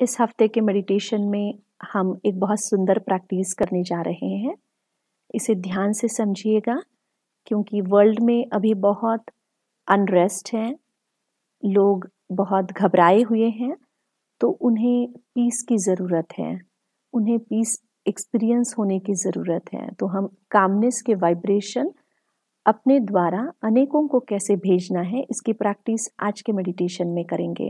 इस हफ्ते के मेडिटेशन में हम एक बहुत सुंदर प्रैक्टिस करने जा रहे हैं। इसे ध्यान से समझिएगा क्योंकि वर्ल्ड में अभी बहुत अनरेस्ट है, लोग बहुत घबराए हुए हैं, तो उन्हें पीस की ज़रूरत है, उन्हें पीस एक्सपीरियंस होने की ज़रूरत है। तो हम कामनेस के वाइब्रेशन अपने द्वारा अनेकों को कैसे भेजना है, इसकी प्रैक्टिस आज के मेडिटेशन में करेंगे।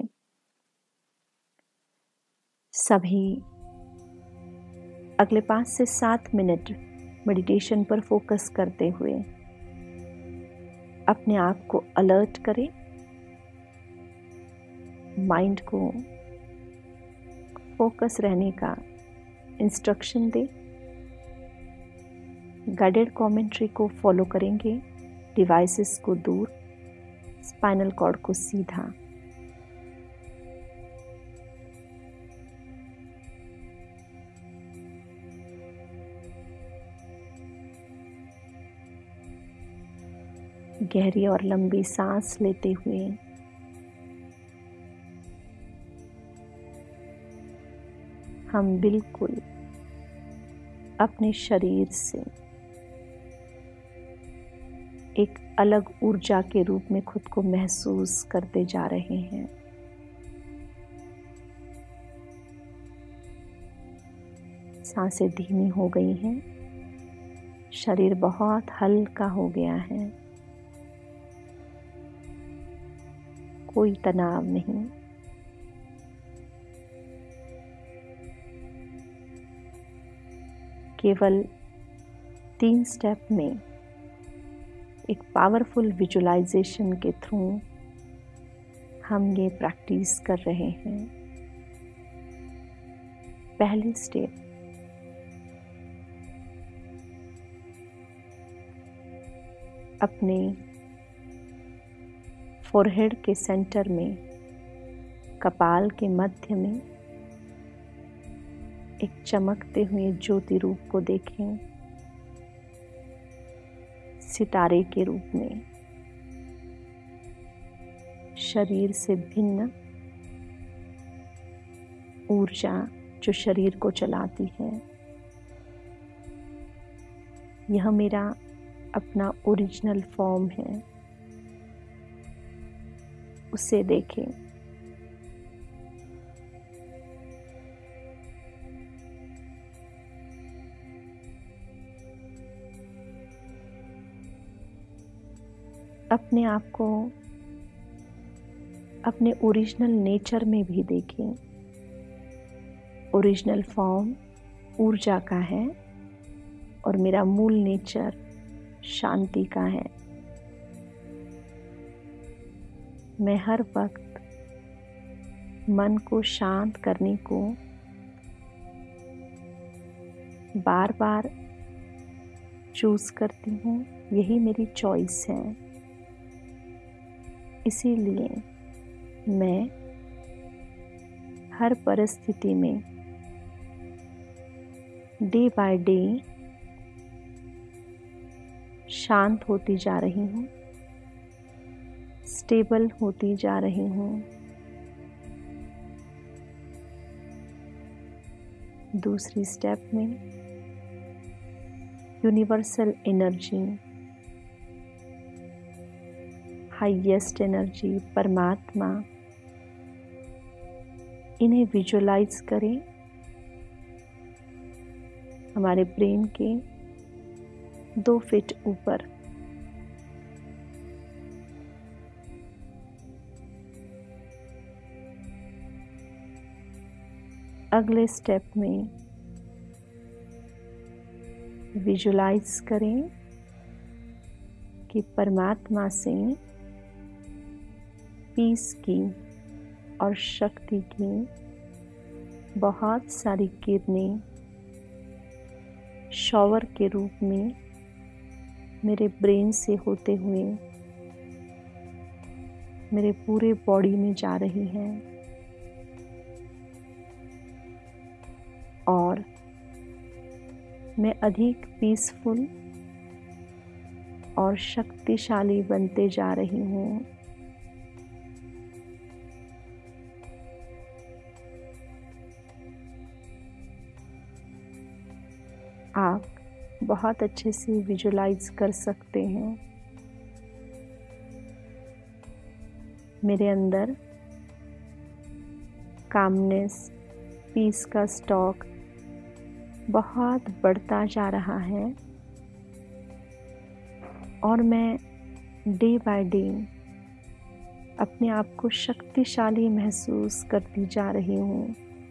सभी अगले 5 से 7 मिनट मेडिटेशन पर फोकस करते हुए अपने आप को अलर्ट करें, माइंड को फोकस रहने का इंस्ट्रक्शन दें। गाइडेड कमेंट्री को फॉलो करेंगे, डिवाइसेस को दूर, स्पाइनल कॉर्ड को सीधा। गहरी और लंबी सांस लेते हुए हम बिल्कुल अपने शरीर से एक अलग ऊर्जा के रूप में खुद को महसूस करते जा रहे हैं। सांसें धीमी हो गई हैं, शरीर बहुत हल्का हो गया है, कोई तनाव नहीं। केवल 3 स्टेप में एक पावरफुल विजुअलाइजेशन के थ्रू हम ये प्रैक्टिस कर रहे हैं। पहली स्टेप, अपने फोरहेड के सेंटर में, कपाल के मध्य में एक चमकते हुए ज्योति रूप को देखें, सितारे के रूप में, शरीर से भिन्न ऊर्जा जो शरीर को चलाती है। यह मेरा अपना ओरिजिनल फॉर्म है, उसे देखें। अपने आप को अपने ओरिजिनल नेचर में भी देखें। ओरिजिनल फॉर्म ऊर्जा का है और मेरा मूल नेचर शांति का है। मैं हर वक्त मन को शांत करने को बार बार चूज करती हूँ, यही मेरी चॉइस है। इसीलिए मैं हर परिस्थिति में डे बाय डे शांत होती जा रही हूँ, स्टेबल होती जा रही हूँ। दूसरी स्टेप में यूनिवर्सल एनर्जी, हाईएस्ट एनर्जी, परमात्मा, इन्हें विजुअलाइज करें हमारे ब्रेन के 2 फीट ऊपर। अगले स्टेप में विजुअलाइज करें कि परमात्मा से पीस की और शक्ति की बहुत सारी किरणें शॉवर के रूप में मेरे ब्रेन से होते हुए मेरे पूरे बॉडी में जा रही हैं और मैं अधिक पीसफुल और शक्तिशाली बनते जा रही हूँ। आप बहुत अच्छे से विजुलाइज कर सकते हैं। मेरे अंदर कामनेस, पीस का स्टॉक बहुत बढ़ता जा रहा है और मैं डे बाय डे अपने आप को शक्तिशाली महसूस करती जा रही हूँ।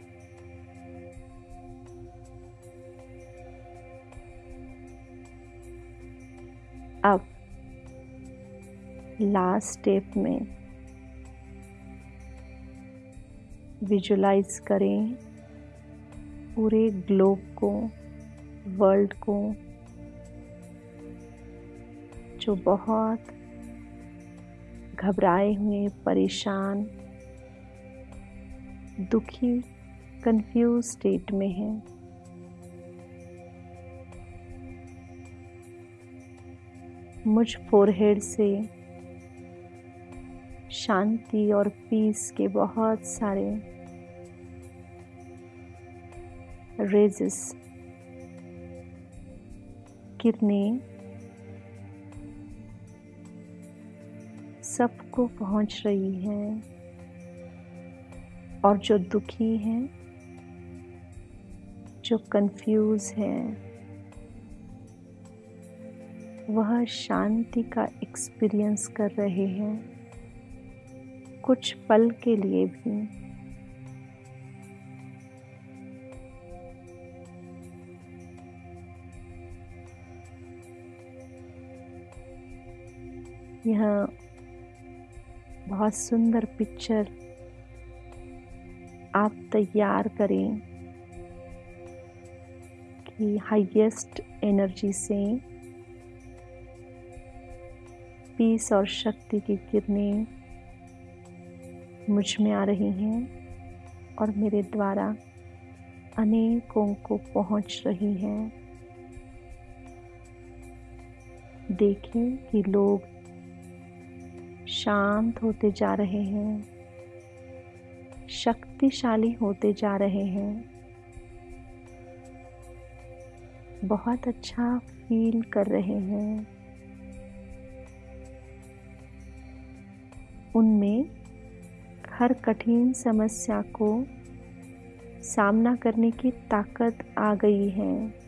अब लास्ट स्टेप में विजुलाइज करें पूरे ग्लोब को, वर्ल्ड को, जो बहुत घबराए हुए, परेशान, दुखी, कंफ्यूज स्टेट में है। मुझ फोरहेड से शांति और पीस के बहुत सारे रेजेस, किरणें सबको पहुंच रही हैं और जो दुखी हैं, जो कंफ्यूज हैं, वह शांति का एक्सपीरियंस कर रहे हैं कुछ पल के लिए भी। यह बहुत सुंदर पिक्चर आप तैयार करें कि हाईएस्ट एनर्जी से पीस और शक्ति की किरणें मुझ में आ रही हैं और मेरे द्वारा अनेकों को पहुंच रही हैं। देखें कि लोग शांत होते जा रहे हैं, शक्तिशाली होते जा रहे हैं, बहुत अच्छा फील कर रहे हैं। उनमें हर कठिन समस्या को सामना करने की ताकत आ गई है।